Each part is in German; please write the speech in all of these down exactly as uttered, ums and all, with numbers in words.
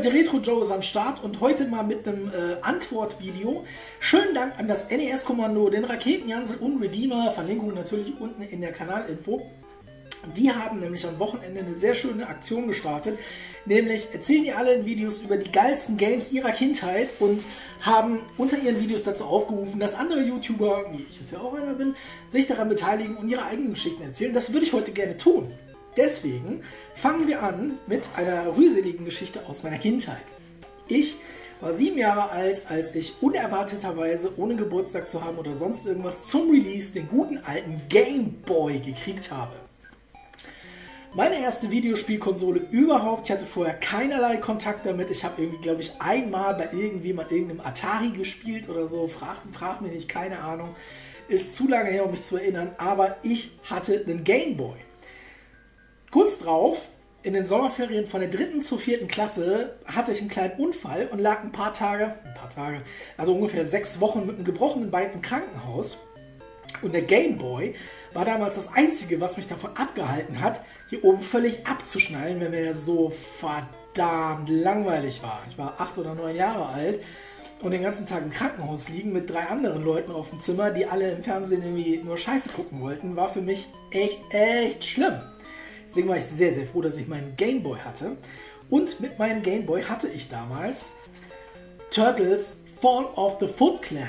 Leute, Retro Joe ist am Start und heute mal mit einem äh, Antwortvideo. Schönen Dank an das N E S-Kommando, den Raketenjansel und Redeemer, Verlinkung natürlich unten in der Kanalinfo. Die haben nämlich am Wochenende eine sehr schöne Aktion gestartet, nämlich erzählen die alle in Videos über die geilsten Games ihrer Kindheit und haben unter ihren Videos dazu aufgerufen, dass andere YouTuber, wie ich es ja auch einer bin, sich daran beteiligen und ihre eigenen Geschichten erzählen. Das würde ich heute gerne tun. Deswegen fangen wir an mit einer rührseligen Geschichte aus meiner Kindheit. Ich war sieben Jahre alt, als ich unerwarteterweise, ohne Geburtstag zu haben oder sonst irgendwas, zum Release den guten alten Game Boy gekriegt habe. Meine erste Videospielkonsole überhaupt. Ich hatte vorher keinerlei Kontakt damit. Ich habe irgendwie, glaube ich, einmal bei irgendwie mal irgendeinem Atari gespielt oder so. Frag, frag mich nicht, keine Ahnung. Ist zu lange her, um mich zu erinnern. Aber ich hatte einen Game Boy. Kurz drauf, in den Sommerferien von der dritten zur vierten Klasse, hatte ich einen kleinen Unfall und lag ein paar Tage, ein paar Tage, also ungefähr sechs Wochen mit einem gebrochenen Bein im Krankenhaus. Und der Game Boy war damals das Einzige, was mich davon abgehalten hat, hier oben völlig abzuschnallen, wenn mir das so verdammt langweilig war. Ich war acht oder neun Jahre alt und den ganzen Tag im Krankenhaus liegen mit drei anderen Leuten auf dem Zimmer, die alle im Fernsehen irgendwie nur Scheiße gucken wollten, war für mich echt, echt schlimm. Deswegen war ich sehr, sehr froh, dass ich meinen Game Boy hatte. Und mit meinem Game Boy hatte ich damals Turtles Fall of the Foot Clan.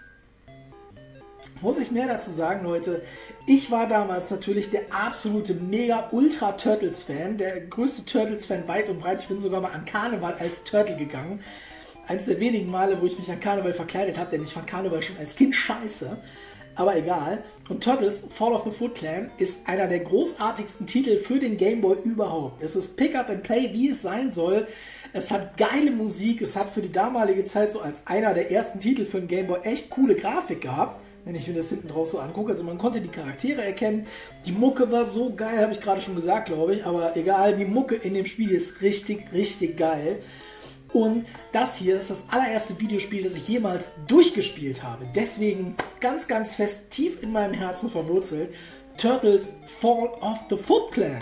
Muss ich mehr dazu sagen, Leute? Ich war damals natürlich der absolute Mega-Ultra-Turtles-Fan, der größte Turtles-Fan weit und breit. Ich bin sogar mal an Karneval als Turtle gegangen. Eines der wenigen Male, wo ich mich an Karneval verkleidet habe, denn ich fand Karneval schon als Kind scheiße. Aber egal. Und Turtles Fall of the Foot Clan ist einer der großartigsten Titel für den Game Boy überhaupt. Es ist Pick Up and Play, wie es sein soll. Es hat geile Musik. Es hat für die damalige Zeit so als einer der ersten Titel für den Game Boy echt coole Grafik gehabt, wenn ich mir das hinten drauf so angucke. Also man konnte die Charaktere erkennen. Die Mucke war so geil, habe ich gerade schon gesagt, glaube ich. Aber egal, die Mucke in dem Spiel ist richtig, richtig geil. Und das hier ist das allererste Videospiel, das ich jemals durchgespielt habe. Deswegen ganz, ganz fest, tief in meinem Herzen verwurzelt. Turtles Fall of the Foot Clan.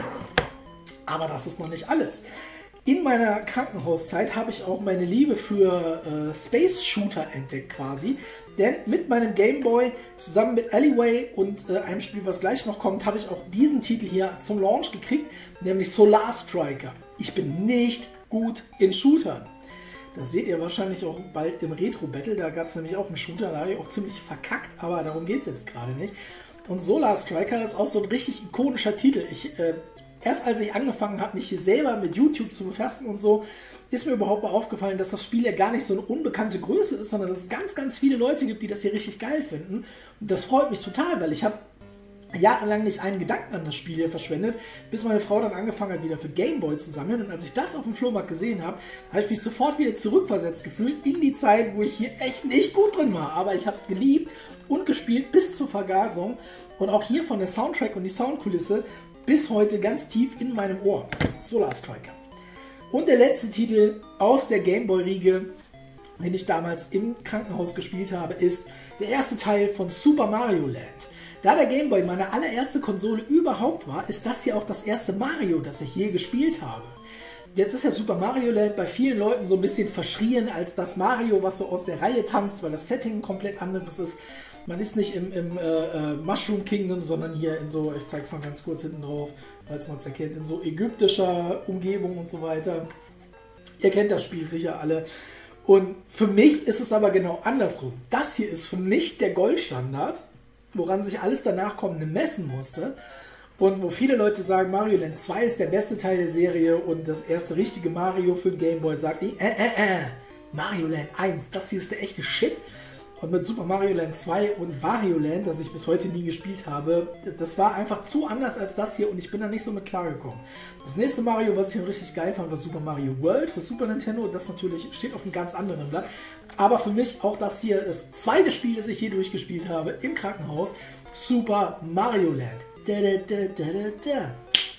Aber das ist noch nicht alles. In meiner Krankenhauszeit habe ich auch meine Liebe für äh, Space Shooter entdeckt quasi. Denn mit meinem Game Boy zusammen mit Alleyway und äh, einem Spiel, was gleich noch kommt, habe ich auch diesen Titel hier zum Launch gekriegt, nämlich Solar Striker. Ich bin nicht gut in Shootern. Das seht ihr wahrscheinlich auch bald im Retro-Battle. Da gab es nämlich auch einen Shooter, da habe ich auch ziemlich verkackt, aber darum geht es jetzt gerade nicht. Und Solar Striker ist auch so ein richtig ikonischer Titel. Ich, äh, erst als ich angefangen habe, mich hier selber mit YouTube zu befassen und so, ist mir überhaupt mal aufgefallen, dass das Spiel ja gar nicht so eine unbekannte Größe ist, sondern dass es ganz, ganz viele Leute gibt, die das hier richtig geil finden. Und das freut mich total, weil ich habe jahrelang nicht einen Gedanken an das Spiel hier verschwendet, bis meine Frau dann angefangen hat, wieder für Gameboy zu sammeln. Und als ich das auf dem Flohmarkt gesehen habe, habe ich mich sofort wieder zurückversetzt gefühlt in die Zeit, wo ich hier echt nicht gut drin war. Aber ich habe es geliebt und gespielt bis zur Vergasung. Und auch hier von der Soundtrack und die Soundkulisse bis heute ganz tief in meinem Ohr. Solar Striker. Und der letzte Titel aus der Gameboy-Riege, den ich damals im Krankenhaus gespielt habe, ist der erste Teil von Super Mario Land. Da der Game Boy meine allererste Konsole überhaupt war, ist das hier auch das erste Mario, das ich je gespielt habe. Jetzt ist ja Super Mario Land bei vielen Leuten so ein bisschen verschrien als das Mario, was so aus der Reihe tanzt, weil das Setting ein komplett anderes ist. Man ist nicht im, im äh, äh, Mushroom Kingdom, sondern hier in so, ich zeige es mal ganz kurz hinten drauf, falls man es erkennt, in so ägyptischer Umgebung und so weiter. Ihr kennt das Spiel sicher alle. Und für mich ist es aber genau andersrum. Das hier ist für mich der Goldstandard, woran sich alles danach kommende messen musste. Und wo viele Leute sagen, Mario Land zwei ist der beste Teil der Serie und das erste richtige Mario für den Game Boy, sagt ich, äh, äh, äh, Mario Land eins, das hier ist der echte Shit. Und mit Super Mario Land zwei und Wario Land, das ich bis heute nie gespielt habe, das war einfach zu anders als das hier und ich bin da nicht so mit klargekommen. Das nächste Mario, was ich dann richtig geil fand, war Super Mario World für Super Nintendo. Das natürlich steht auf einem ganz anderen Blatt. Aber für mich auch das hier, das zweite Spiel, das ich hier durchgespielt habe, im Krankenhaus, Super Mario Land. Da, da, da, da, da.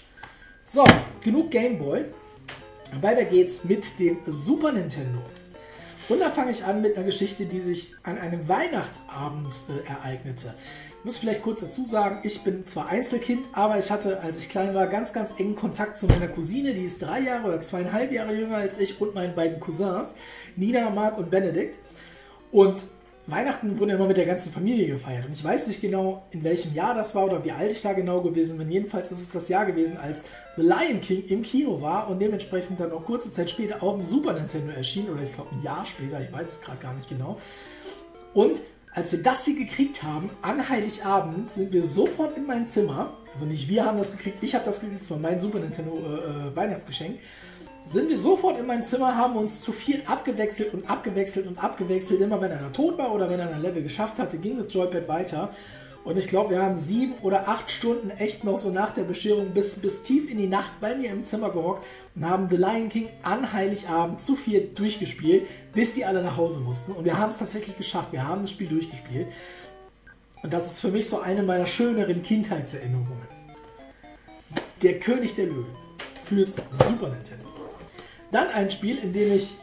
So, genug Game Boy. Weiter geht's mit dem Super Nintendo. Und da fange ich an mit einer Geschichte, die sich an einem Weihnachtsabend äh, ereignete. Ich muss vielleicht kurz dazu sagen, ich bin zwar Einzelkind, aber ich hatte, als ich klein war, ganz, ganz engen Kontakt zu meiner Cousine, die ist drei Jahre oder zweieinhalb Jahre jünger als ich und meinen beiden Cousins, Nina, Marc und Benedikt. Und Weihnachten wurde immer mit der ganzen Familie gefeiert. Und ich weiß nicht genau, in welchem Jahr das war oder wie alt ich da genau gewesen bin. Jedenfalls ist es das Jahr gewesen, als The Lion King im Kino war und dementsprechend dann auch kurze Zeit später auf dem Super Nintendo erschien. Oder ich glaube ein Jahr später, ich weiß es gerade gar nicht genau. Und als wir das hier gekriegt haben, an Heiligabend, sind wir sofort in mein Zimmer, also nicht wir haben das gekriegt, ich habe das gekriegt, das war mein Super Nintendo äh, Weihnachtsgeschenk, sind wir sofort in mein Zimmer, haben uns zu viert abgewechselt und abgewechselt und abgewechselt. Immer wenn einer tot war oder wenn einer ein Level geschafft hatte, ging das Joypad weiter. Und ich glaube, wir haben sieben oder acht Stunden echt noch so nach der Bescherung bis, bis tief in die Nacht bei mir im Zimmer gehockt und haben The Lion King an Heiligabend zu viert durchgespielt, bis die alle nach Hause mussten. Und wir haben es tatsächlich geschafft. Wir haben das Spiel durchgespielt. Und das ist für mich so eine meiner schöneren Kindheitserinnerungen. Der König der Löwen fürs Super Nintendo. Dann ein Spiel, in dem ich...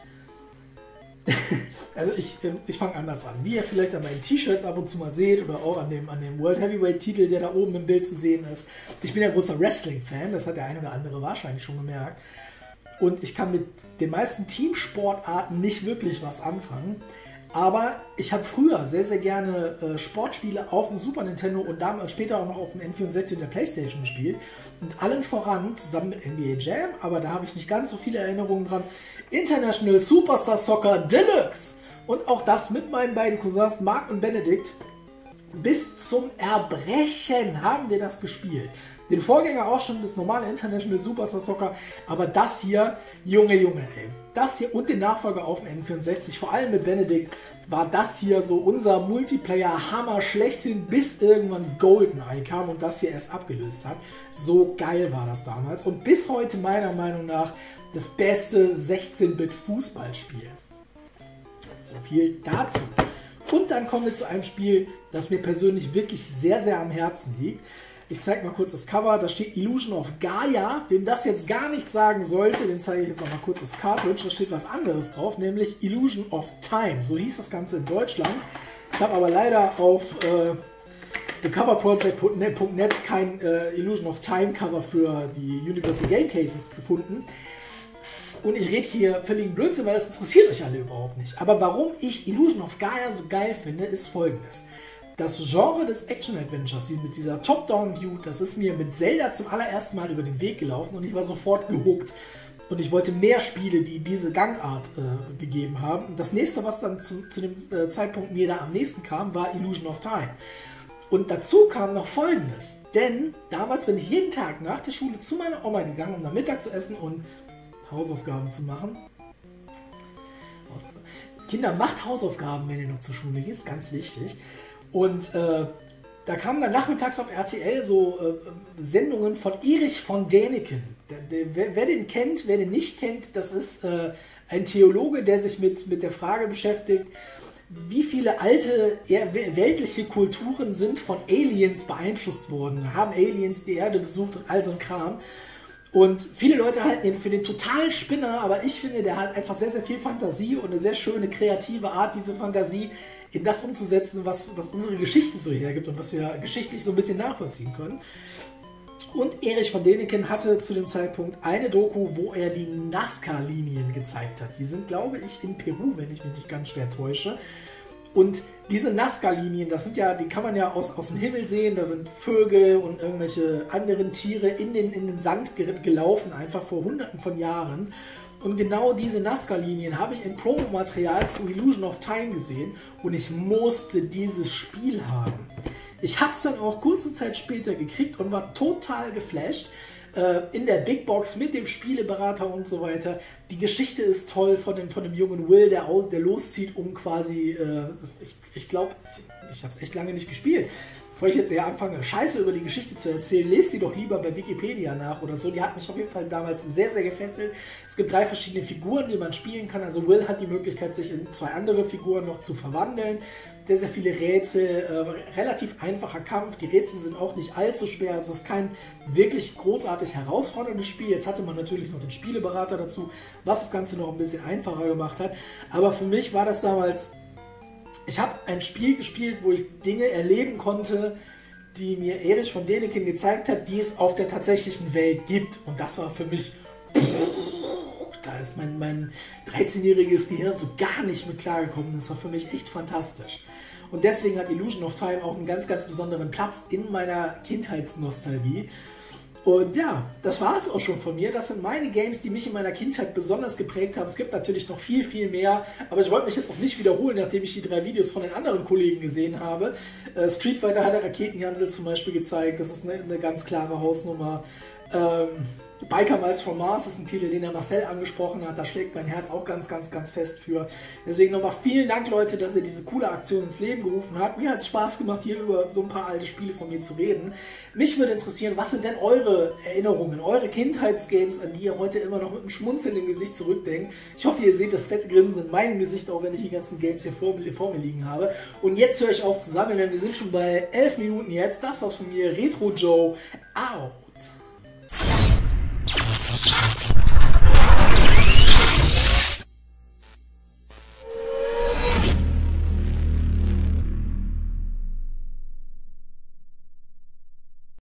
Also ich, ich fange anders an. Wie ihr vielleicht an meinen T-Shirts ab und zu mal seht oder auch an dem, an dem World Heavyweight Titel, der da oben im Bild zu sehen ist. Ich bin ja großer Wrestling-Fan, das hat der eine oder andere wahrscheinlich schon gemerkt. Und ich kann mit den meisten Teamsportarten nicht wirklich was anfangen. Aber ich habe früher sehr, sehr gerne äh, Sportspiele auf dem Super Nintendo und damals später auch noch auf dem N vierundsechzig und der Playstation gespielt. Und allen voran, zusammen mit N B A Jam, aber da habe ich nicht ganz so viele Erinnerungen dran, International Superstar Soccer Deluxe. Und auch das mit meinen beiden Cousins Marc und Benedikt. Bis zum Erbrechen haben wir das gespielt. Den Vorgänger auch schon, das normale International Superstar Soccer, aber das hier, Junge, Junge, ey. Das hier und den Nachfolger auf dem N vierundsechzig, vor allem mit Benedikt, war das hier so unser Multiplayer-Hammer schlechthin, bis irgendwann GoldenEye kam und das hier erst abgelöst hat. So geil war das damals und bis heute meiner Meinung nach das beste sechzehn Bit Fußballspiel. So viel dazu. Und dann kommen wir zu einem Spiel, das mir persönlich wirklich sehr, sehr am Herzen liegt. Ich zeige mal kurz das Cover, da steht Illusion of Gaia. Wem das jetzt gar nicht sagen sollte, den zeige ich jetzt noch mal kurz das Cartridge. Da steht was anderes drauf, nämlich Illusion of Time. So hieß das Ganze in Deutschland. Ich habe aber leider auf äh, thecoverproject punkt net kein äh, Illusion of Time Cover für die Universal Game Cases gefunden. Und ich rede hier völligen Blödsinn, weil das interessiert euch alle überhaupt nicht. Aber warum ich Illusion of Gaia so geil finde, ist folgendes. Das Genre des Action-Adventures, mit dieser Top-Down-View, das ist mir mit Zelda zum allerersten Mal über den Weg gelaufen und ich war sofort gehuckt. Und ich wollte mehr Spiele, die diese Gangart äh, gegeben haben. Und das nächste, was dann zu, zu dem äh, Zeitpunkt mir da am nächsten kam, war Illusion of Time. Und dazu kam noch Folgendes. Denn damals bin ich jeden Tag nach der Schule zu meiner Oma gegangen, um dann Mittag zu essen und Hausaufgaben zu machen. Kinder, macht Hausaufgaben, wenn ihr noch zur Schule geht, ist ganz wichtig. Und äh, da kamen dann nachmittags auf R T L so äh, Sendungen von Erich von Däniken. Der, der, wer, wer den kennt, wer den nicht kennt, das ist äh, ein Theologe, der sich mit, mit der Frage beschäftigt, wie viele alte weltliche Kulturen sind von Aliens beeinflusst worden, haben Aliens die Erde besucht und all so ein Kram. Und viele Leute halten ihn für den totalen Spinner, aber ich finde, der hat einfach sehr, sehr viel Fantasie und eine sehr schöne, kreative Art, diese Fantasie in das umzusetzen, was, was unsere Geschichte so hergibt und was wir geschichtlich so ein bisschen nachvollziehen können. Und Erich von Däniken hatte zu dem Zeitpunkt eine Doku, wo er die Nazca-Linien gezeigt hat. Die sind, glaube ich, in Peru, wenn ich mich nicht ganz schwer täusche. Und diese Nazca-Linien, das sind ja, die kann man ja aus, aus dem Himmel sehen, da sind Vögel und irgendwelche anderen Tiere in den, in den Sand gelaufen, einfach vor hunderten von Jahren. Und genau diese Nazca-Linien habe ich im Promomaterial zu Illusion of Time gesehen und ich musste dieses Spiel haben. Ich habe es dann auch kurze Zeit später gekriegt und war total geflasht. Äh, in der Big Box mit dem Spieleberater und so weiter. Die Geschichte ist toll von dem, von dem jungen Will, der, der loszieht, um quasi, äh, ich, ich glaube, ich, ich habe es echt lange nicht gespielt. Bevor ich jetzt eher anfange, Scheiße über die Geschichte zu erzählen, lest die doch lieber bei Wikipedia nach oder so. Die hat mich auf jeden Fall damals sehr, sehr gefesselt. Es gibt drei verschiedene Figuren, die man spielen kann. Also Will hat die Möglichkeit, sich in zwei andere Figuren noch zu verwandeln. Sehr, sehr viele Rätsel, äh, relativ einfacher Kampf. Die Rätsel sind auch nicht allzu schwer. Es ist kein wirklich großartig herausforderndes Spiel. Jetzt hatte man natürlich noch den Spieleberater dazu, was das Ganze noch ein bisschen einfacher gemacht hat. Aber für mich war das damals ich habe ein Spiel gespielt, wo ich Dinge erleben konnte, die mir Erich von Däniken gezeigt hat, die es auf der tatsächlichen Welt gibt. Und das war für mich, da ist mein, mein dreizehnjähriges Gehirn so gar nicht mit klargekommen. Das war für mich echt fantastisch. Und deswegen hat Illusion of Time auch einen ganz, ganz besonderen Platz in meiner Kindheitsnostalgie. Und ja, das war es auch schon von mir. Das sind meine Games, die mich in meiner Kindheit besonders geprägt haben. Es gibt natürlich noch viel, viel mehr, aber ich wollte mich jetzt auch nicht wiederholen, nachdem ich die drei Videos von den anderen Kollegen gesehen habe. Äh, Street Fighter hat der Raketenjansel zum Beispiel gezeigt, das ist eine, eine ganz klare Hausnummer. Ähm, Biker Mice from Mars ist ein Titel, den der Marcel angesprochen hat. Da schlägt mein Herz auch ganz, ganz, ganz fest für. Deswegen nochmal vielen Dank, Leute, dass ihr diese coole Aktion ins Leben gerufen habt. Mir hat es Spaß gemacht, hier über so ein paar alte Spiele von mir zu reden. Mich würde interessieren, was sind denn eure Erinnerungen, eure Kindheitsgames, an die ihr heute immer noch mit einem Schmunzeln im Gesicht zurückdenkt. Ich hoffe, ihr seht das fette Grinsen in meinem Gesicht, auch wenn ich die ganzen Games hier vor, vor mir liegen habe. Und jetzt höre ich auf zu sammeln, denn wir sind schon bei elf Minuten jetzt. Das war's von mir, Retro Joe. Out.